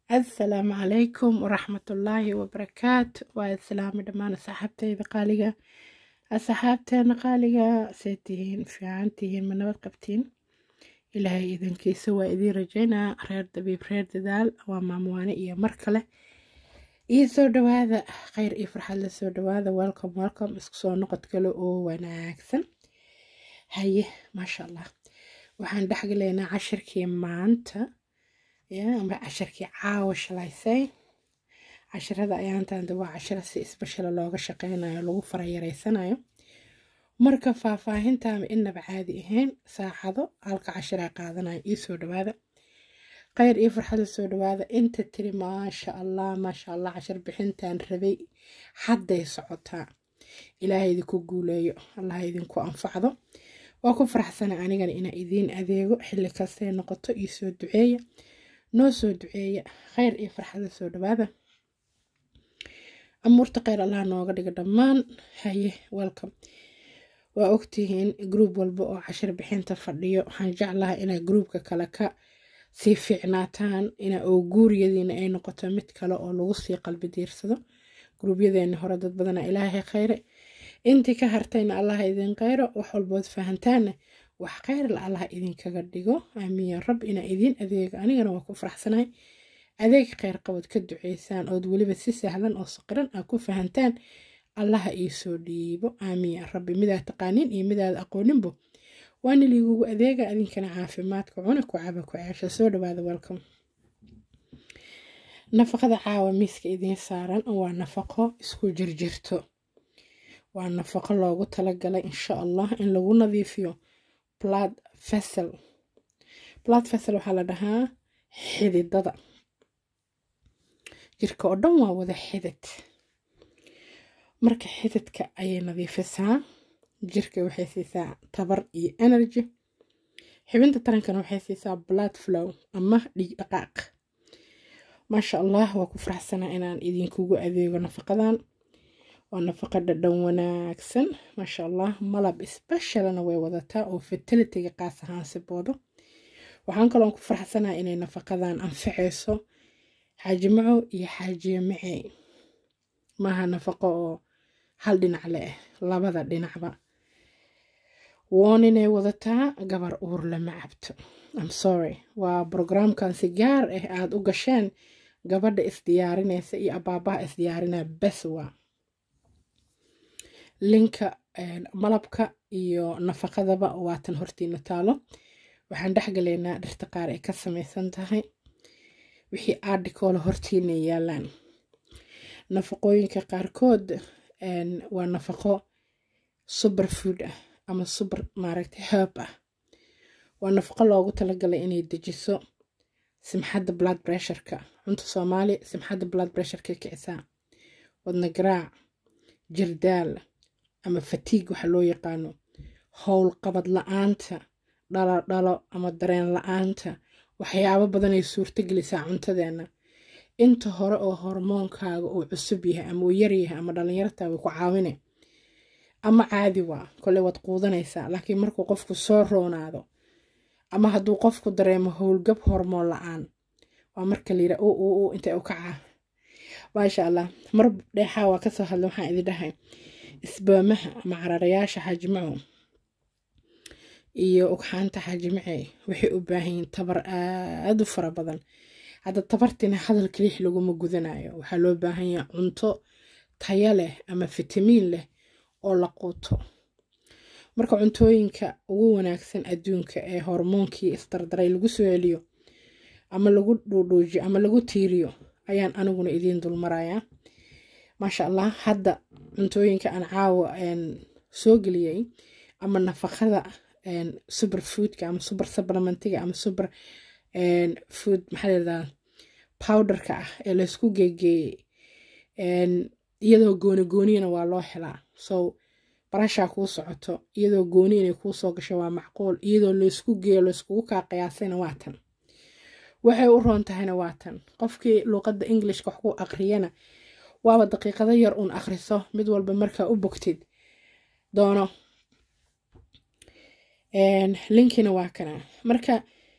السلام عليكم ورحمة الله وبركاته. والسلام دمان صاحبتي قالقة أصحابتنا قالقة سيتين في عنتين من نبات قبتين إلهي إذن كي سوى إذي رجينا رير دبيب رير ددال وما مواني إيا مركلة إيه سودو هذا خير إيه فرحة لسودو هذا ويلكم اسكسو نقط كلو وناكسن هاي ما شاء الله وحان دحق لينا عشركي مانتا amba casharkii caawa shalaysay casharada ayaantan waa cashar si isbashal looga shaqeynayo lagu farayareysanayo marka faahfaahinta inaba caadi ahayn saacado halka cashara qaadanayo ii soo dhawaada khayr iyo farxad soo dhawaada inta tiri ma sha Allah cashar bixintan rabay hadday socotaa ilaahay idinku guuleeyo Allah idinku anfacdo waa ku faraxsana anigana ina idin adeego xilli kasta noqoto ii soo duceeya noo soo duceeya khayr iyo farxad soo dhawaada amurta khayr Allah nooga dhigo dhammaan haye welcome waa ogtihiin group walba oo cashar bixinta fadhiyo waxaan jeclahay inay groupka kale ka sii fiicnaataan ina oo guuriyadiina ay noqoto mid kale oo lagu sii qalbi diirsado groupyadeena hore dad badan ilaahay khayre intii ka hartayna Allah idin khayro wax walbood fahantaana wax khayr la Allah idinkaga dhigo aamin ya rab ina idin adeego anigana waa ku faraxsanahay adeeg khayr qabad ka duceysaan oo waliba si sahlan oo saqran ku fahantaan Allah ii soo dhiibo aamin ya rabbi midaa taqaanin iyo midaa aqooninbo waana liigu adeega adinkana caafimaadka cuna ku caba ku ceesho soo dhawaada welcome nafaqada caawa miiska idin saaran waa nafaqo isku jirjirto waa nafaqo loogu talagalay insha Allah in lagu nadiifiyo blood vessel waxaa la dhahaa xididada jirka oo dhan waa wada xidid marka xididka ayay nadiifisaa jirka waxay siisaa tabar iyo energy xibinta tarankana waxay siisaa blood flow ama dhiig dhaqaaq maasha Allah waa ku faraxsanaa inaan idinkugu adeego nafaqadan waa nafaqa dhadhan wanaagsan maasha Allah malab specialna way wadataa oo fertility-ga qaas ahaan si boodo waxaan kaloo ku faraxsanaa inay nafaqadan anfaceyso xaajimaco iyo xaajiye macay maaha nafaqo oo hal dhinac leh labada dhinacba inay wadataa gabar uur lama cabto I'm sorry waa programkan si gaar ah aad u gasheen gabadha isdiyaarinaysa iyo abaabaha isdiyaarinaya bes waa linka malabka iyo nafaqadaba waatan hortiina taalo waxaan dhaxgaleynaa dhirta qaar ay ka samaysan tahay wixii article hortiina yaalaan nafaqooyinka qaarkood waa nafaqo superfood ah ama super maaragtay herb ah waa nafaqo loogu talagalay inay dejiso simxadda blood pressure-ka cunto Soomaali simxadda blood pressure-ka kicisaa wadna garaac jirdaal ama fatigue waxa loo yaqaano howl qabad la'aanta dhalo ama dareen la'aanta waxyaabo badan ay suurto gelisaa cuntadeena inta hore oo hormoonkaaga uu cusub yahay ama uu yar yahay ama dhalinyarta way ku caawinay ama caadi waa kale wad quudanaysaa laakiin markuu qofku soo roonaado ama hadduu qofku dareemo howlgab hormoon la'aan waa marka la yiraahdo inta uu kaca maasha Allah mar dheexa waa ka soo hadlay waxaan idin dhahay isbaamaha ama cararayaasha xaajimaco iyo ugxaanta xaajimacay waxay u baahan yihiin tabar aad u fara badan hadda tabartina hadal kaliya laguma gudanayo waxaa loo baahan yahay cunto tayo leh ama fitamiin leh oo la quuto marka cuntooyinka ugu wanaagsan adduunka ee hormoonkii isdardaray lagu soo celiyo ama lagu dhuudhuujiyo ama lagu tiiriyo ayaan aniguna idin dul marayaa maasha Allah hadda cuntooyinka aan caawa soo geliyay ama nafaqada superfoodka ama super supplementiga ama super food maxaa powderka ah ee la isku geeyay iyadoo gooni-goonina waa loo helaa so barasha ku socoto iyadoo gooni inay ku soo gasho waa macquul iyadoo la isku geeyo la isku ka qiyaasayna waa tan waxay u roon tahayna waa tan qofkii luqadda Englishka wax ku aqriyana waaba daqiiqado yar uun akhriso mid walba markaa u bogtid doono linkina waa kana marka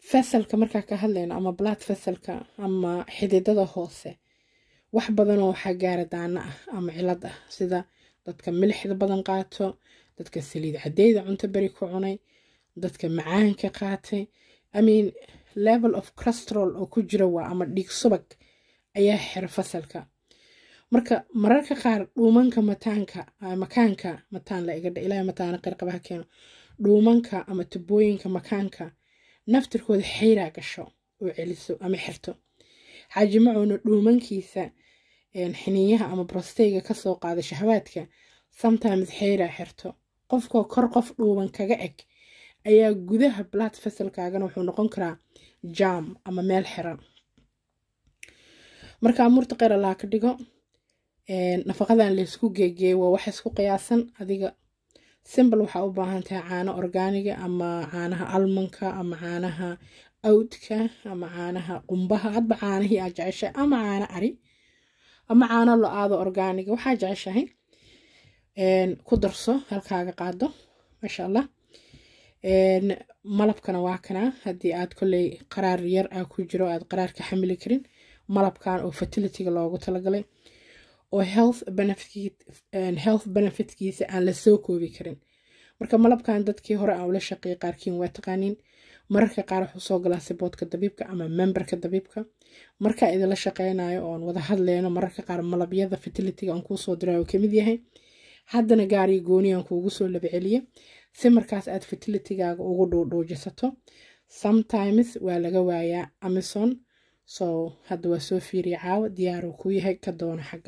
fasalka markaa ka hadlayno ama blood fasalka ama xididada hoose wax badan oo waxaa gaara daana ah ama cilad ah sida dadka milixda badan qaato dadka saliid cadeyda cunto bari ku cunay dadka macaanka qaatay level of cholesterol oo ku jira waa ama dhiig subag ayaa xira fasalka marka mararka qaar dhuumanka makaanka mataan la iga ilaahay mataana qirqabaha keeno dhuumanka ama tubooyinka makaanka naftirkooda xayraa gasho oo celiso ama xirto xaaji macuuna dhuumankiisa xiniyaha ama prostayga kasoo qaada shahawaadka sometimes xayraa xirto qofkoo kor qof dhuuban kaga eg ayaa gudaha blood fasalkaagana wuxuu noqon karaa jam ama meel xiran marka amuurta qeyr allaha ka dhigo nafaqadan laysku geegeeyo waa wax isku qiyaasan adiga simbal waxaa u baahan tahay caano orgaaniga ama caanaha almanka ama caanaha awdka ama caanaha qumbaha hadba caanahii aad jeceshahay ama caano ari ama caano lo-aado orgaaniga waxaa jeceshahay ku darso halkaaga qaado maasha allah malabkana waa kana haddii aad kolley qaraar yar ah ku jiro aad qaraar ka xamili karin malabkan oo fertilityga loogu talagalay oo health benefitkiisa aan la soo koobi karin marka malabkan dadkii hore aan ula shaqeeyay qaarkiin waa taqaaniin mararka qaar wuxuu soo galaa siboodka dabiibka ama memberka dabiibka marka idinla shaqeynayo oon wada hadleyno mararka qaar malabyada fertilityga aan kuu soo diray oo kamid yahay haddana gaariga gooniyaan kuugu soo laba celiye si markaas aad fertilitygaaga ugu dhuudhuujisato sometimes waa laga waayaa Amazon so hadda waa soo fiiriya caawa diyaar uu ku yahay ka doono xagga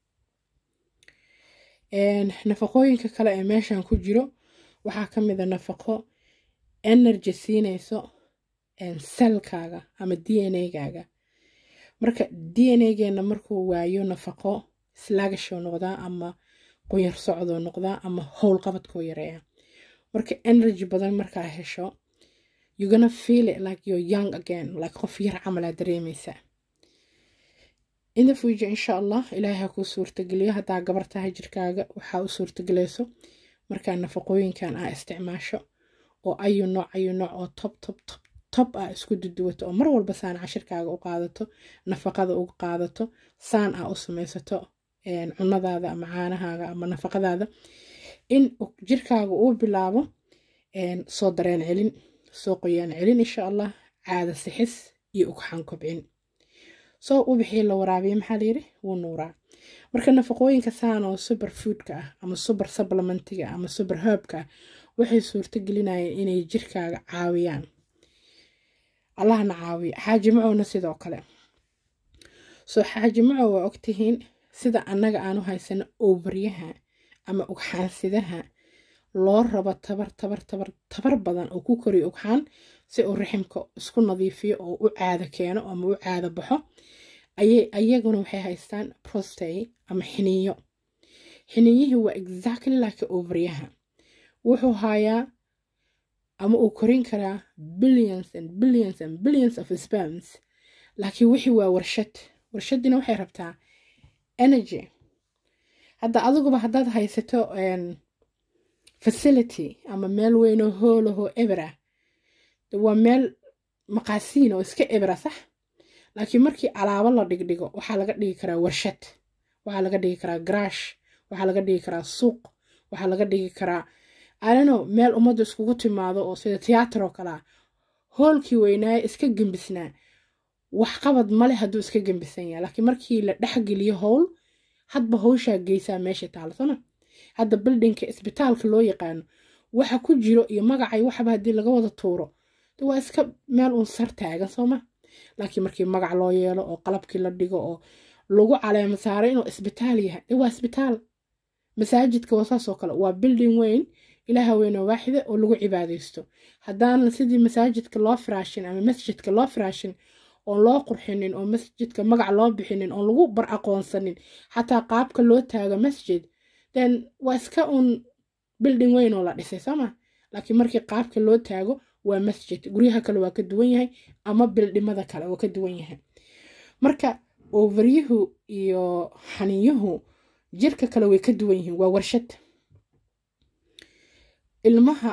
nafaqooyinka kale ee meeshan ku jiro waxaa ka mid ah nafaqo energy siinayso selkaaga ama DNA-gaaga marka DNA-geena markuu waayo nafaqo sluggish-oo noqdaa ama qoyar socdoo noqdaa ama howl qabadkoo yareeya marka energy badan markaa hesho you're gonna feel it like you're young again like qof yar camal aad dareemaysaa in the future insha allah ilaahay ha kuu suurtageliyo haddaa gabar tahay jirkaaga waxaa u suurtagelayso markaa nafaqooyinkan aa isticmaasho oo ayu nooc oo top aa isku duduwato oo mar walba saan cashirkaaga u qaadato nafaqada ugu qaadato saan aa u samaysato cunadaada ama caanahaaga ama nafaqadaada in jirkaaga uu bilaabo soo dareen celin soo qoyaan celin insha allah caada sixis iyo ugxaan kobcin soo u bixii la waraabiyo maxaa la yidhi wuu nuuraa marka nafaqooyinka saan oo super foodka ah ama super supplementiga ama super herbka ah waxay suurto gelinayaan inay jirkaaga caawiyaan allahna caawiyo xaaji macowna sidoo kale soo xaaji macow waa ogtihiin sida annaga aanu haysano overyaha ama ugxaansidaha loo rabo tabar badan oo ku koriyo ugxaan si uu raximka isku nadiifiyo oo u caado keeno ama u caado baxo ayaguna waxay haystaan prostate ama xiniyo xiniyihii waa exactly like overyaha wuxuu hayaa ama uu korin karaa billions of sperms laakiin wixii waa warshadina waxay rabtaa energy hadda adiguba haddaad haysato facility ama meel weyn oo hoolahoo ebra waa meel maqaasiin oo iska ebra sax laakiin markii alaabo la dhigdhigo waxaa laga dhigi karaa warshad waxaa laga dhigi karaa garaash waxaa laga dhigi karaa suuq waxaa laga dhigi karaa meel ummadda iskugu timaado oo sida tiyaatar oo kalea hoolkii weynaaye iska gembisnaa waxqabad male hadduu iska gembisan yahay laakiin markii la dhexgeliyo howl hadba hawshaa geysaa meesha taalsana hadda bildinka isbitaalka loo yaqaano waxa ku jiro iyo magacay waxba haddii laga wada tuuro waa iska meel uun sar taagan sooma laakiin markii magac loo yeelo oo qalabkii la dhigo oo lagu caleemo saaray inuu isbitaal yahay waa isbitaal masaajidka waa saas oo kale waa bilding weyn ilaaha weyn oo waaxida oo lagu cibaadaysto haddaanan sidii masaajidka loo firaashin ama masjidka loo firaashin oon loo qurxinin oo masjidka magac loo bixinin oon lagu bar aqoonsanin xataa qaabka loo taago masjid then waa iska uun bilding weyn oo la dhisay sooma laakiin markii qaabka loo taago waa masjid guryaha kale waa ka duwan yahay ama bildhimada kale waa ka duwan yahay marka overyuhu iyo xaniyuhu jirka kale way ka duwan yihiin waa warshad ilmaha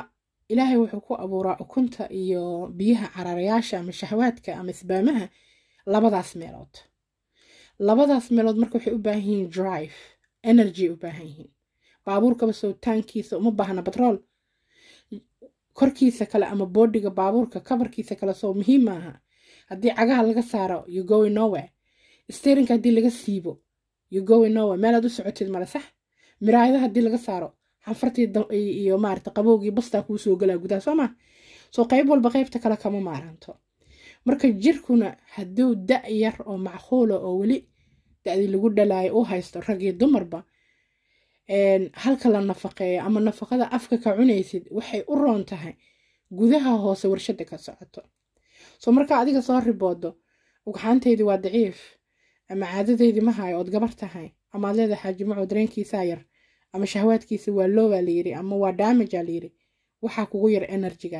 ilaahay wuxuu ku abuuraa ukunta iyo biyaha cararayaasha ama shahawaadka ama isbaamaha labadaas meelood marka waxay u baahan yihiin drive energy u baahan yihiin baabuurkaba sowtaankiisa uma baahna batrool korkiisa kale ama boodhiga baabuurka kabarkiisa kale soo muhiim maaha haddii cagaha laga saaro you going nowhere steerinka haddii laga siibo you going nowhere meelaad u socotid male sax miraayada haddii laga saaro xanfartii iyo maarata qabowgii bastaa kuu soo galaa gudaha soo maa soo qayb walba qaybta kale kama maaranto marka jirkuna hadduu da' yar oo macquula oo weli da'dii lagu dhalaayo u haysto rag iyo dumarba halka la nafaqeeyo ama nafaqada afka ka cunaysid waxay u roon tahay gudaha hoose warshada ka socoto soo marka adiga soo riboodo ugxaanteydii waa daciif ama caadadeydii ma hayo ood gabar tahay ama aad leedahay xaaji macow dareenkiisaa yar ama shahwaadkiisa waa low baa layiri ama waa damage aa layiri waxaa kugu yar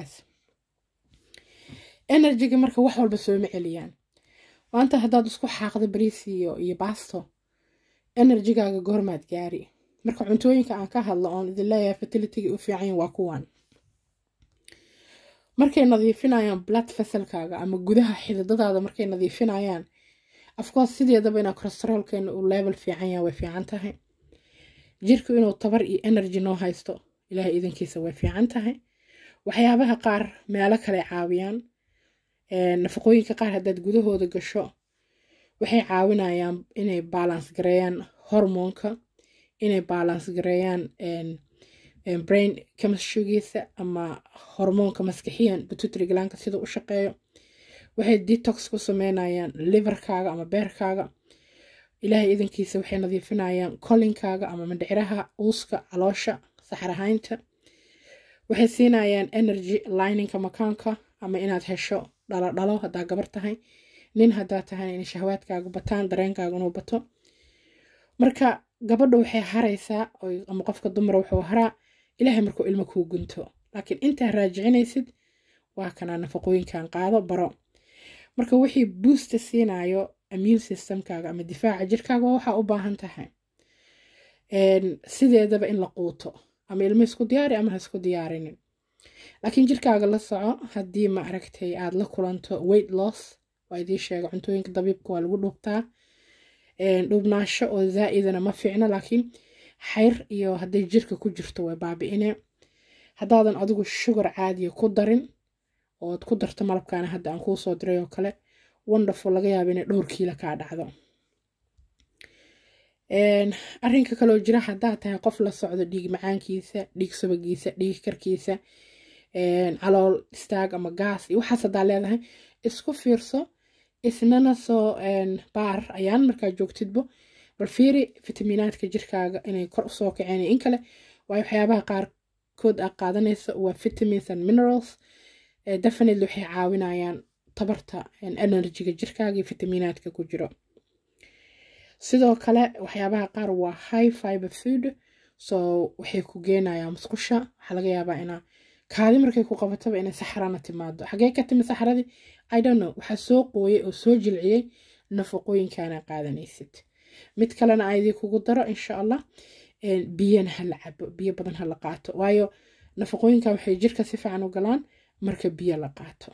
energyga marka wax walba sooma celiyaan maanta haddaad isku xaaqdo bariis iyo baasto energygaaga goormaad gaari marka cuntooyinka aan ka hadlo oon idin leeyahay fertilityga u fiican waa kuwan markay nadiifinayaan blood vesselkaaga ama gudaha xididadaada markay nadiifinayaan afkoos sideedaba inaa cholesterolkeena uu level fiican yahay way fiican tahay jirku inuu tabar iyo energy noo haysto ilaahay idankiisa way fiican tahay waxyaabaha qaar meelo kale caawiyaan nafaqooyinka qaar haddaad gudahooda gasho waxay caawinayaan inay balance gareeyaan hormoonka inay balance gareeyaan brain chemistrygiisa ama hormoonka maskaxiyan pituitary glandka sida u shaqeeyo waxay detox ku sameynayaan liverkaaga ama beerkaaga ilaahay idankiisa waxay nadiifinayaan kolinkaaga ama mindhiciraha uuska caloosha saxarahaynta waxay siinayaan energy liningka makaanka ama inaad hesho dhalo haddaa gabar tahay nin haddaa tahay in shahwaadkaaga bataan dareenkaaga inuu bato marka gabadha waxay haraysaa ama qofka dumara wuxuu haraa ilaahay markuu ilmo kuu gunto laakiin intaa raajicinaysid waa kanaa nafaqooyinkan qaado baro marka wixii boosta siinayo immune systemkaaga ama difaaca jirkaaga waxaa u baahan tahay sideedaba in la quuto ama ilmo isku diyaari ama ha isku diyaarinin laakiin jirkaaga la soco haddii ma aragtay aad la kulanto weight loss waa idii sheega cuntooyinka dabiibka waa lagu dhuubtaa dhuubnaasho oo zaa'idana ma fiicno laakiin xayr iyo hadday jirka ku jirto way baabi'ine haddaadan adigu sugar caadiya ku darin ood ku darto malabkaana hadda aan kuu soo diray oo kale wonderful laga yaaba inay dhowr kiilo kaa dhacdo arrinka kaloo jira haddaad tahay qof la socdo dhiig macaankiisa dhiig subagiisa dhiig karkiisa calool istaag ama gaas iyo waxaas haddaa leedahay isku fiirso isnana soo baar ayaan markaa joogtidbo bal fiiri fitamiinaadka jirkaaga inay kor usoo kaceen in kale waayo waxyaabaha qaarkood aad qaadanaysa waa vitamins and minerals definitely waxay caawinayaan tabarta energyga jirkaaga iyo fitamiinaadka ku jiro sidoo kale waxyaabaha qaar waa high fiber food so waxay ku geenayaan musqusha waxaa laga yaabaa inaa kaadi markay ku qabataba inay saxarana timaado xagee ka timi saxaradii I don't know waxaa soo qooyay oo soo jilciyey nafaqooyinkaana qaadanaysid mid kalena aydii kugu daro insha allah biyana ha la cabo biyo badan ha la qaato waayo nafaqooyinka waxay jirka si fiican u galaan marka biyo la qaato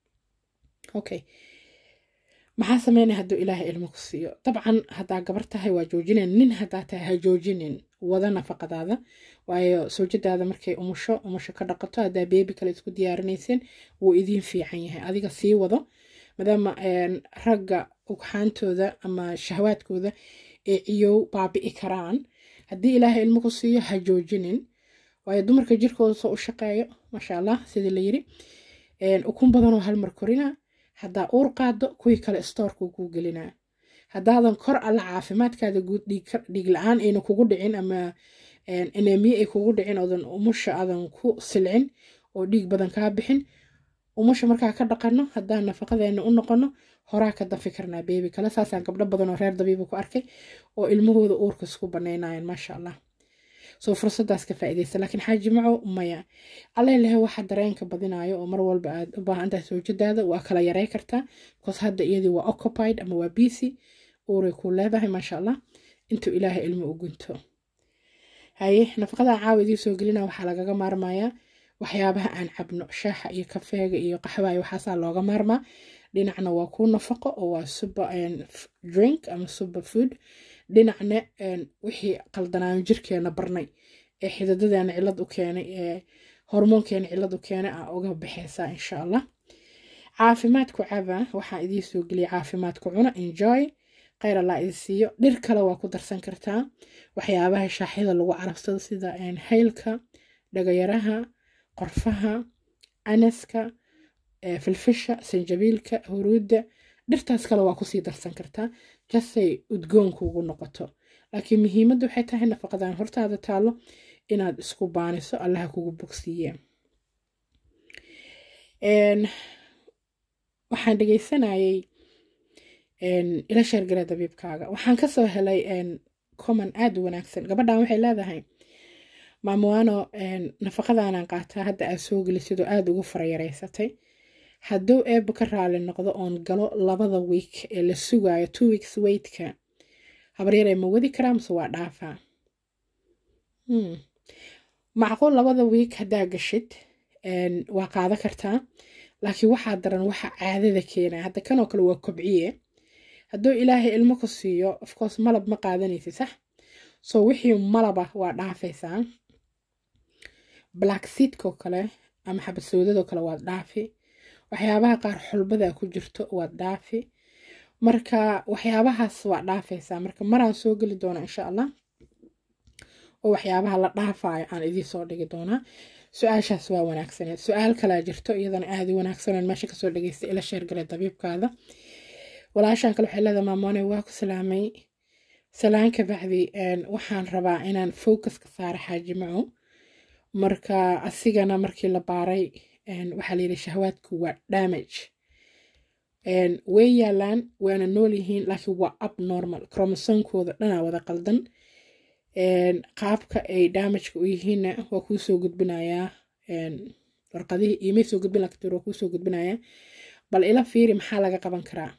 okay maxaa sameynaya hadduu ilaahay ilmo ku siiyo dabcan haddaa gabar tahay waa joojineen nin haddaa tahay ha joojinin wada nafaqadaada waayo sawjadaada markay umusho ka dhaqato haddaa beebi kale isku diyaarinayseen wuu idiin fiican yahay adiga sii wado maadaama ragga ugxaantooda ama shahwaadkooda ee ciyow baabi'i karaan haddii ilaahay ilmo ku siiyo ha joojinin waayo dumarka jirkooda soo u shaqeeyo maasha allah sidii la yiri ukun badanoo hal mar korina haddaa uur qaado kuwii kale stoorku kuu gelinaa haddaadan kor alla caafimaadkaada guud dhiig la-aan ayna kugu dhicin ama anemia ay kugu dhicin oodan umusha aadan ku silcin oo dhiig badan kaa bixin umusha markaa ka dhaqano haddaan nafaqadeena u noqono horaa ka dafi karnaa beebi kale saasaan gabdho badan oo reer dabiiba ku arkay oo ilmahooda uurka isku banaynayaan maasha allah soo fursadaas ka faa'iidaysta laakiin xaaji macow maya alla ilahay waxa dareenka badinayo oo mar walba aad u baahan tahay sawjadaada waa kala yarey kartaa because hadda iyadii waa occupied ama waa busy uuray ku leedahay maasha allah intuu ilaahay ilmo u gunto haye nafaqada caawidii soo gelina waxaa lagaga maarmayaa waxyaabaha aan cabno shaaxa iyo kafeega iyo qaxwaha iyo waxaasaa looga maarmaa dhinacna waa ku nafaqo oo waa super drink ama super food dhinacna wixii qaldanaan jirkeena barnay ee xidadadeena cilad u keenay ee hormoonkeena cilad u keenay aa uga baxaysaa insha allah caafimaadku caba waxaa idiin soo geliya caafimaadku cuna enjoy khayr allah idin siiyo dhir kale waa ku darsan kartaa waxyaabaha shaaxyada lagu carabsado sida haylka dhagayaraha qorfaha anaska filfisha sanjabiilka huruudda dhirtaas kale waa kusii darsan kartaa jasay udgoonku ugu noqoto laakiin muhiimaddu waxay tahay nafaqadan hortaada taalo inaad isku baaniso allaha kugu bogsiiye waxaan dhegaysanayay ila sheergala dabiibkaaga waxaan kasoo helay common aad u wanaagsan gabadhan waxay leedahay maamuwaano nafaqadaanaan qaataa hadda aad soo gelisid oo aada ugu farayareysatay hadduu eebba ka raali noqdo oon galo 2 week ee la sugaayo 2 weeks waitka habaryaree ma wadi karaa mase waa dhaafaa macquul 2 week haddaa gashid waa qaada kartaa laakiin waxaa daran waxa caadada keenaya hadda kanoo kale waa kobciye hadduu ilaahay ilmo ku siiyo of course malab ma qaadanaysid sax so wixii malaba waa dhaafaysaa black seedkoo kale ama xabad soodadoo kale waad dhaafi waxyaabaha qaar xulbada ku jirto waad dhaafi marka waxyaabahaas waa dhaafaysaa marka maraan soo geli doona insha allah oo waxyaabaha la dhaafayo aan idiin soo dhigi doonaa su-aashaas waa wanaagsaneed su-aal kalaa jirto iyadana aad u wanaagsaneen meesha kasoo dhagaysta ila sheergalay dabiibkaada walaashaan kale waxay leedahay maamoone waa ku salaamay salaan ka bacdi waxaan rabaa inaan focus ka saaro xaaji macu marka asigana markii la baaray waxaa la yidhi shahwaadku waa damage way yaalaan waana nool yihiin laakiin waa abnormal kromosomkooda dhanaa wada qaldan qaabka ay damageka u yihiinna waa kuu soo gudbinayaa warqadihii iimay soo gudbin laktir waa kuu soo gudbinayaa bal ila fiiri maxaa laga qaban karaa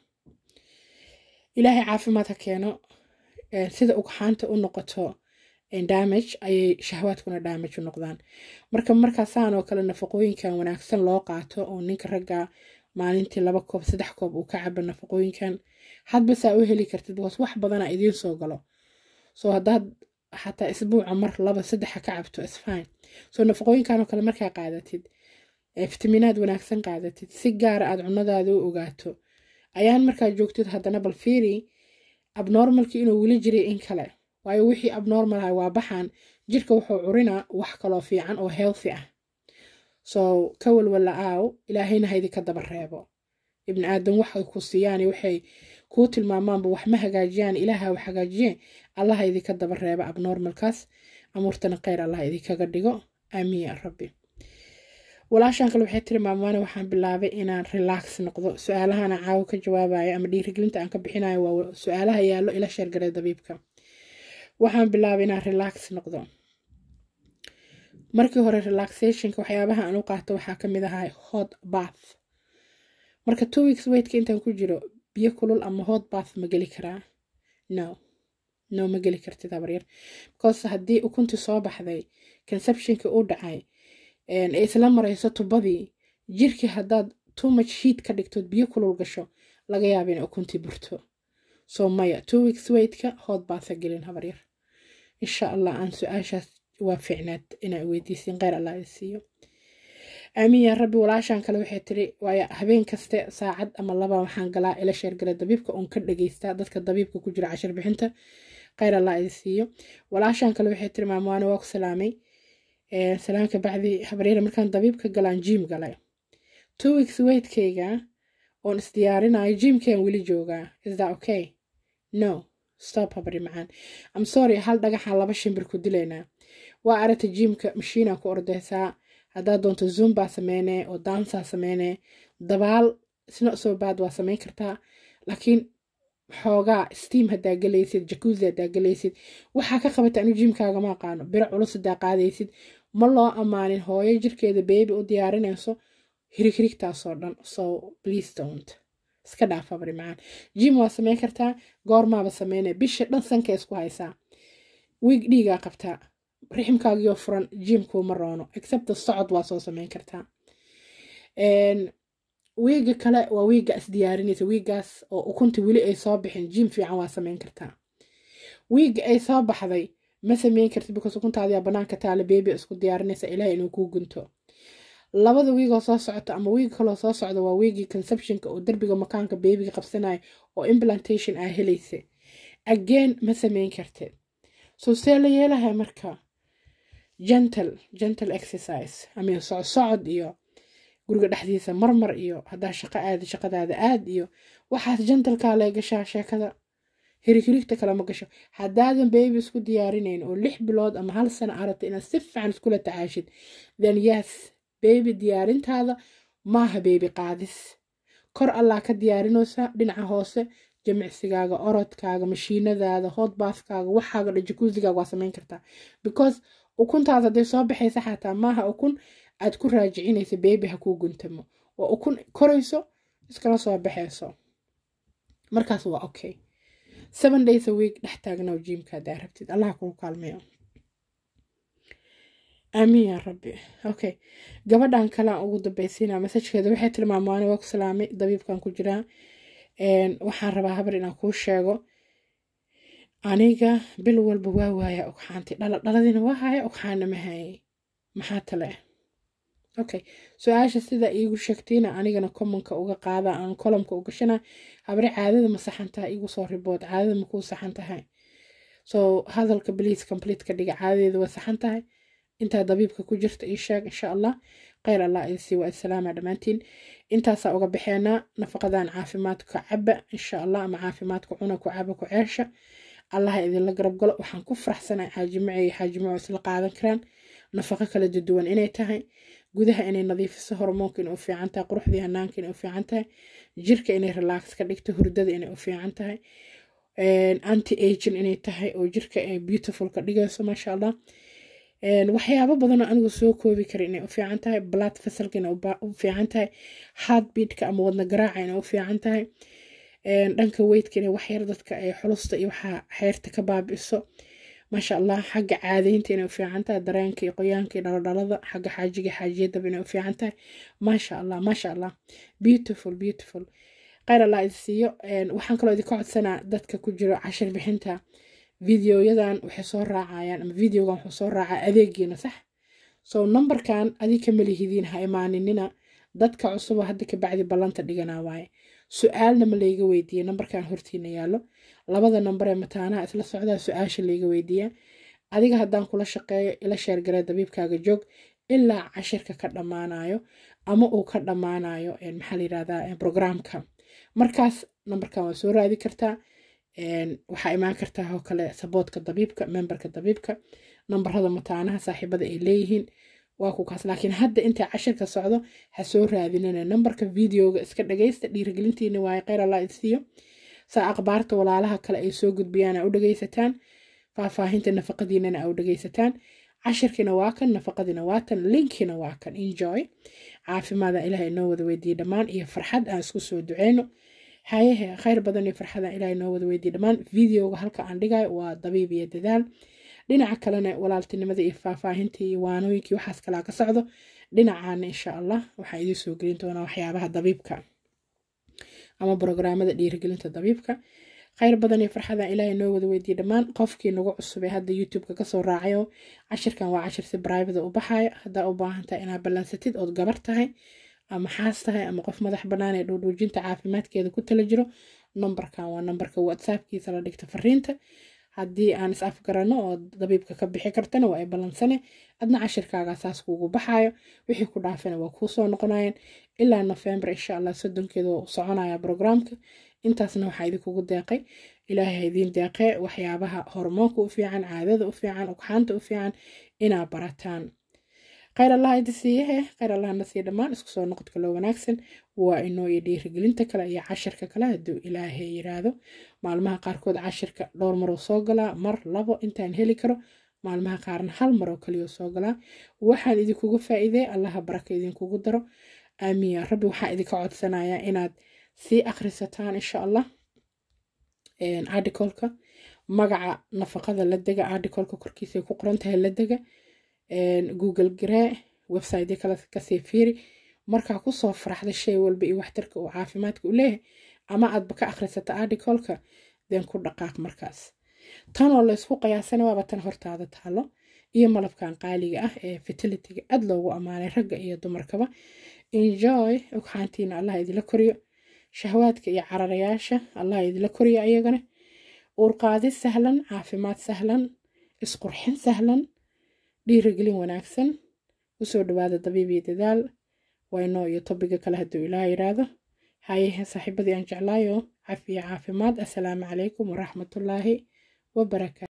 ilaahay caafimaad ha keeno sida ugxaanta u noqoto damage ayay shahwaadkuna damage u noqdaan markaasaan oo kale nafaqooyinkan wanaagsan loo qaato oo ninka ragga maalintii 2 koob 3 koob uu ka cabo nafaqooyinkan hadba saa u heli kartid wax badana idiin soo galo soo haddaad xataa isbuuca mar 2-3 ka cabto is fine soo nafaqooyinkan oo kale markaa qaadatid fitamiinaad wanaagsan qaadatid si gaar aad cunadaada u ogaato ayaan markaa joogtid haddana bal fiiri abnormalki inuu weli jiray in kale waayo wixii abnormal ah waa baxaan jirka wuxuu curinaa wax kaloo fiican oo healthy ah soo ka walwala aaw ilaahayna haydi ka daba reebo ibn aadan waxay ku siiyaan waxay ku tilmaamaanba wax ma hagaajiyaan ilaaha wax hagaajiye allah haydi ka daba reebo abnormalkaas amurtana khayr allah idin kaga dhigo aamiin ya rabbi walaashaan kale waxay tiri maamuwaane waxaan bilaabay inaan relax noqdo su-aalahan caawo ka jawaabayo ama dhiirigelinta aan ka bixinayo waa su-aalaha yaallo ila sheergalay dabiibka waxaan bilaabay inaan relax noqdo markii hore relaxationka waxyaabaha aan u qaato waxaa ka mid ahaa hot bath marka 2 weeks waitka intaan ku jiro biyo kulul ama hot bath ma geli karaa no ma geli kartid habaryar because haddii ukuntii soo baxday conceptionka uu dhacay isla marayso tubadii jirkii haddaad too much heat ka dhigtood biyo kulul gasho laga yaaba in ukuntii burto soo maya 2 weeks waitka hot bath ha gelin habaryar insha allah aan su-aashaas waa fiicnaad inaa weydiisin khayr allah i siiyo aamiin yaa rabbi walaashaan kale waxay tiri waaya habeen kaste saacad ama 2 waxaan galaa ila sheergala dabiibka oon ka dhageystaa dadka dabiibka ku jira cashar bixinta khayr allah i siiyo walaashaan kale waxay tiri maamuwaane waa ku salaamay salaamka bacdi habaryar markaan dabiibka galaan gym galay 2 weeks waitkayga oon isdiyaarinayo gymkaan weli joogaa is that okay no stop habari macaan I'm sorry hal dhagaxaan 2 shimbir ku dilaynaa waa aragta gymka mashiinaa ku ordaysaa haddaad doonto zumba sameynee oo dansa sameynee dabaal isna soo baad waa sameyn kartaa laakiin xoogaa steam haddaa galaysid jacuzzi haddaa galaysid waxaa ka qabata anu gymkaaga ma aqaano biro culus haddaa qaadaysid ma loo ammaanin hooyo jirkeeda beebi u diyaarinayso hirigtaasoo dhan so please don't iska dhaaf habari macaan gym waa sameyn kartaa goormaaba sameynee bisha dhan sanka isku haysaa wiig dhiigaa qabtaa riximkaagiyo furan jimku ma roono except socod waa soo samayn kartaa wiiga kale waa wiiga isdiyaarinaysa wiigaas oo ukunta weli ay soo bixin jim fiican waa samayn kartaa wiiga ay soo baxday ma samayn kartid because ukuntaadiyaa banaanka taala baby isku diyaarinaysa ilaahay inuu kuu gunto labada wiigoo soo socota ama wiiga kaloo soo socda waa wiigii conceptionka oo darbiga makaanka babyga qabsanaya oo implantation aa helaysa again ma samayn kartid so see la yeelahay marka gentle exercise ama socod iyo guriga dhexdiisa marmar iyo haddaa shaqo aadi shaqadaada aad iyo waxaas gentalkaa lay gashaa sheekada hirigta kale ma gasho haddaadan baby isku diyaarinayn oo 6 bilood ama 1 sano aragta inaad si fiican iskula tacaashid then yes baby diyaarintaada maaha baby qaadis kor allah ka diyaarinaysa dhinaca hoose jimicsigaaga orodkaaga mashiinadaada hot bathkaaga waxaaga jacuzzi-gaaga waa samayn kartaa because ukuntaada haday soo baxaysa xataa maaha ukun aad ku raajicinaysa baby ha kuu guntamo waa ukun korayso iskala soo baxayso markaas waa okay 7 days a week dhex taagnaw jimka hadaa rabtid allah kuu kaalmeeyo amiin ya rabbi okay gabadhan kale ugu dambaysiina message-keeda waxay tilmaamaan waa ku salaamay dabiibkan ku jiraa waxaan rabaa habar inaan kuu sheego aniga bil walba waa waaya ugxaanti dhaladina waa haya ugxaana ma hayay maxaa tale okay su-aasha sida iigu sheegtiina anigana commonka uga qaada aan columnka u gashana habari caadada ma saxan tahay igu soo ribood caadada ma kuu saxan tahay so hadalka please complete ka dhiga caadadeeda waa saxan tahay intaa dabiibka ku jirta ii sheeg insha allah khayr allah idin waa salaama dhamaantiin intaasaa uga baxeenaa nafaqadan caafimaadka caba insha allah ama caafimaadka cuna ku caba ku ceesha allah idinla garab galo waxaan ku faraxsanahay xaajimaco isla qaadan karaan nafaqo kala duwan inay tahay gudaha inay nadiifiso hormoonka inay u fiican tahay quruxdii hanaanka inay u fiican tahay jirka inay relax ka dhigto hurdada inay u fiican tahay anti aging inay tahay oo jirka ay beautiful ka dhigayso masha allah waxyaabo badan oo anigu soo koobi karin inay u fiican tahay blood vessel-ka inay u fiican tahay heartbeat-ka ama wadna garaaca inay u fiican tahay dhanka weight-ka inay wax yar dadka ay xulusta iyo waxa xeerta ka baabi'iso masha allah xagga caadaynta inay u fiican tahay dareenka iyo qoyaanka iyo dhaladhalada xagga xaajiga xaajiyadaba inay u fiican tahay masha allah beautiful khayr allah idin siiyo waxaan kaloo idinka codsanaa dadka ku jiro cashir bixinta videoyadan waxay soo raacayaan ama videogan wuxuu soo raacaa adeegiina sax so numberkan adika malihidiin ha imaaninina dadka cusub hadda ka bacdi ballanta dhiganaa waaye su-aalna ma layga weydiiyey numberkan hortiina yaallo labada number ee mataanaha isla socdaa su-aasha layga weydiiyaa adiga haddaan kula shaqeeyo ila sheergaree dabiibkaaga joog ilaa cashirka ka dhammaanayo ama uu ka dhammaanayo maxaa la yirahdaa programka markaas numberkan waa soo raadi kartaa waxaa imaan kartaa oo kale saboodka dabiibka memberka dabiibka nambarada mataanaha saaxiibada ay leeyihiin waa ku kaas laakiin hadda inta cashirka socdo ha soo raadinana nambarka videoga iska dhageysta dhiirigelintiina waa khayr allah idsiyo saa akhbaarta walaalaha kale ay soo gudbiyaan u dhageysataan faahfaahinta nafaqadiinana u dhageysataan cashirkina waa kan nafaqadina waa tan linkina waa kan enjoy caafimaada ilaahay inoo wada weydiiyo dhammaan iyo farxad aan isku soo duceyno hayahe khayr badan iyo farxada ilaahay noo wada weydiiyo dhammaan videoga halka aan dhigayo waa dabiib iyo dadaal dhinaca kalena walaaltinimada iyo faahfaahintii iyo waanooyinkii waxaas kalaa ka socdo dhinacaana insha allah waxaa idiin soo gelin doonaa waxyaabaha dabiibka ama brograamada dhiirigelinta dabiibka khayr badan iyo farxada ilaahay noo wada weydiiyo dhammaan qofkii nagu cusub ee hadda youtube-ka kasoo raacayo cashirkan waa cashir si private u baxayo haddaa u baahan tahay inaad ballansatid ood gabar tahay ama xaas tahay ama qof madax bannaan ee dhuudhuujinta caafimaadkeeda ku tala jiro numberkan waa numberka whatsappkiisa la dhigta fariinta haddii aan is afgarano oo dabiibka ka bixi kartana waa ay ballansane adna cashirkaaga saas kuugu baxaayo wixii ku dhaafana waa kuu soo noqonayaan ilaa November insha allah 30keeda oo soconaya programka intaasna waxaa idinkugu deeqay ilaahay idin deeqay waxyaabaha hormoonka u fiican caadada u fiican ugxaanta u fiican inaa barataan khayr allah idin siiyahe khayr allah na sii dhammaan isku soo noqodka loo wanaagsan waa inoo iyo dhiirigelinta kale iyo cashirka kale hadduu ilaahay yiraahdo maalmaha qaarkood cashirka dhowr mar oo soo galaa mar labo intaan heli karo maalmaha qaarna hal mar oo kaliya soo galaa waxaan idinkugu faa'iiday allaha baraka idinkugu daro aamiin ya rabbi waxaa idinka codsanayaa inaad sii akhrisataan insha allah article-ka magaca nafaqada la dega articleka korkiisa ay ku qoran tahay la dega google garee website kale kasii fiiri markaa kusoo faraxda shay walba iyo waxtarka uu caafimaadka u leeyahay ama aadba ka akhrisata articleka den ku dhaqaaq markaas tanoo laysku qiyaasana waaba tan hortaada taalo iyo malabkan qaaliga ah ee fertilityga aad loogu ammaanay ragga iyo dumarkaba enjoy ogxaantiina allah idila koriyo shahwaadka iyo cararayaasha allah idila koriyo ayagana uurqaadis sahlan caafimaad sahlan isqurxin sahlan dhiirigelin wanaagsan usoo dhawaada dabiib iyo dadaal waynoo iyo tobiga kale hadduu ilaa yiraahdo hayahe saaxiibadii aan jeclaayo cafiya caafimaad assalaamu calaykum waraxmatullaahi wabarakaatu